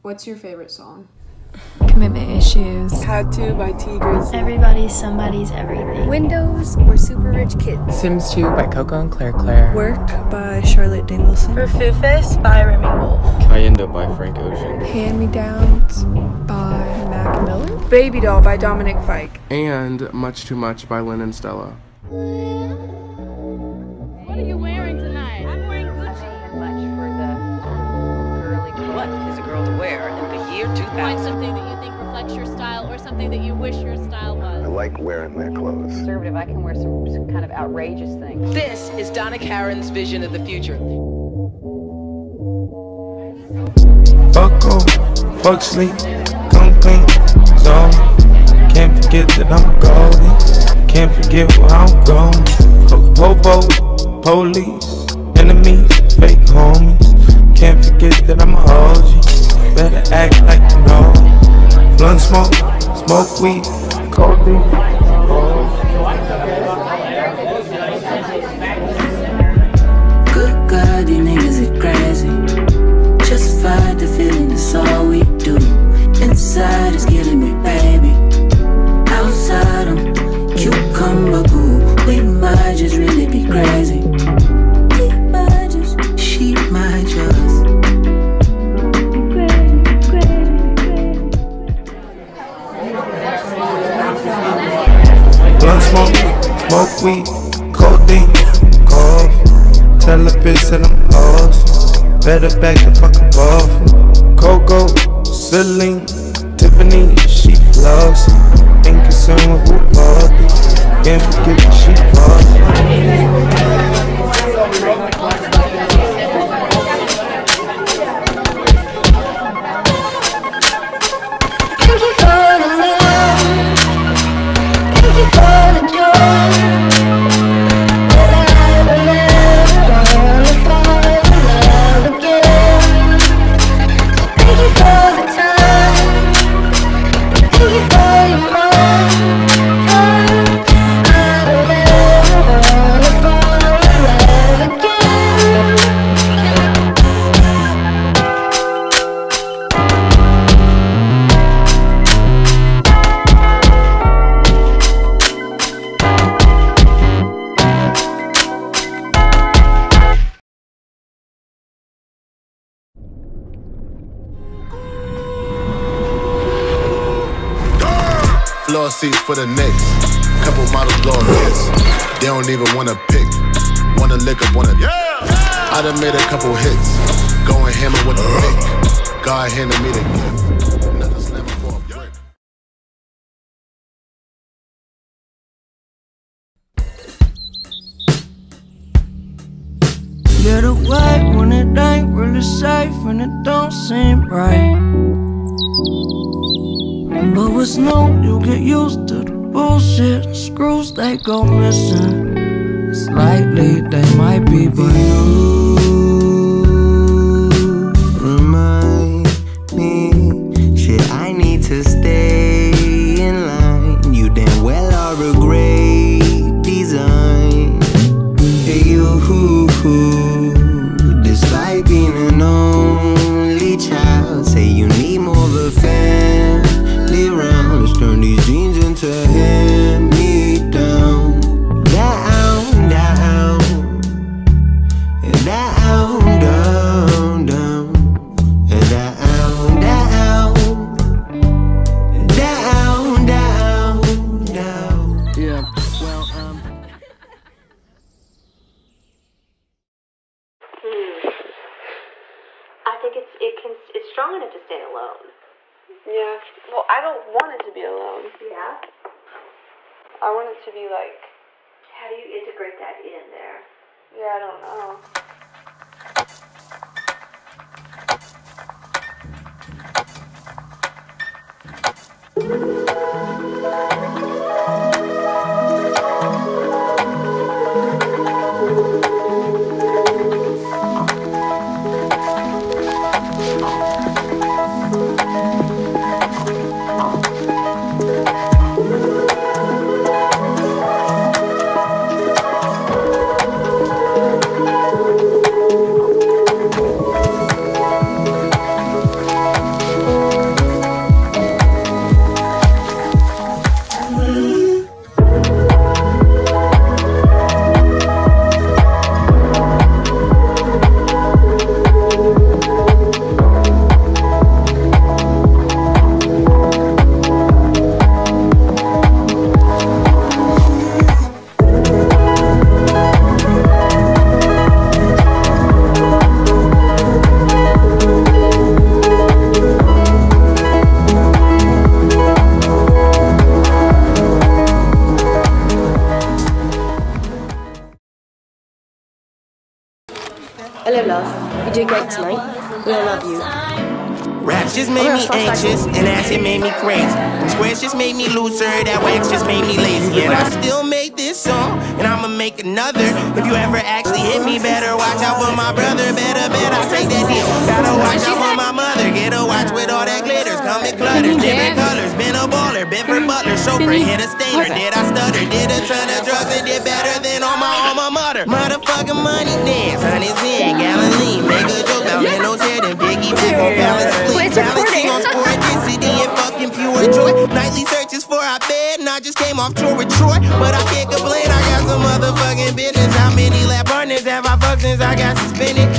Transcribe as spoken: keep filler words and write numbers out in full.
What's your favorite song? Commitment Issues. Had To by Tigers. Everybody's Somebody's Everything. Windows or Super Rich Kids. Sims two by Coco and Claire Claire. Work by Charlotte Danielson. Refufus by Remy Wolf. Cayenda by Frank Ocean. Hand Me Downs by Mac Miller. Baby Doll by Dominic Fike. And Much Too Much by Lynn and Stella. What are you wearing tonight? I'm wearing Gucci. Much for the girly. What is a girl to wear in the year two thousand? Find something that you think reflects your style or something that you wish your style was. I like wearing their clothes. Conservative, I can wear some, some kind of outrageous thing. This is Donna Karan's vision of the future. Fuck off, fuck sleep, come clean, zone. Can't forget that I'm golden. Can't forget where I'm going. Popo, police, enemies, fake homies. Can't forget that I'm a O G. Better act like you know. Blunt smoke, smoke weed, codeine. Good God, these niggas are crazy. Justified the feeling, that's all we do. Inside is killing me, baby. Outside I'm cucumber goo. We might just really be crazy. He might just, she might just. Blunt smoke, smoke weed, codeine, cough. Tell a bitch that I'm lost. Better back the fuck up off. Coco, Celine, Tiffany, she floss. Ain't concerned with who bought it. Can't forget that she bought it. Thank you for the love. Thank you for the joy. That I will never wanna fall in love again. Thank you for the time. Thank you for your mind. I will never wanna fall in love again. Floor seats for the Knicks. Couple models blow hits. They don't even wanna pick. Wanna lick up, wanna. Yeah! I done made a couple hits. Going hammer with the pick. God handed me the gift. Nothing slamming for a brick. Get away when it ain't really safe and it don't seem right. But what's new, you get used to the bullshit. Screws, they go missing. It's likely they might be, but you remind me. Shit, I need to stay in line. You damn well are a great design. Hey, you, despite being an only child, say you need more of a family round. Let's turn these jeans into hand-me-down. Down, down, down, down, down, down, down, down, down, down. Yeah, well, um. I think it's it can it's strong enough to stay alone. Yeah. Well, I don't want it to be alone. Yeah. I want it to be like. How do you integrate that in there? Yeah, I don't know. did great tonight. We all love you. Raps just made me anxious, and acid made me crazy. Squares just made me looser, that wax just made me lazy. Yet I still made this song, and I'ma make another. If you ever actually hit me, better watch out for my brother. Better bet I take that deal. Gotta watch out for my mother. Get a watch with all that glitters. Come in clutters, different colors. Been a baller, been for butler, chauffeur, hit a stainer. Did I stutter? Did a ton of drugs and did better than all my alma mater. Motherfucking money dance, honey's in Galilee. Make a joke about Menno's head and Biggie back on balance. Balancing on sporticity and fucking pure joy. Nightly searches for our bed, and I just came off tour with Troy. But I can't complain, I got some motherfucking business. How many lap partners have I fucked since I got suspended?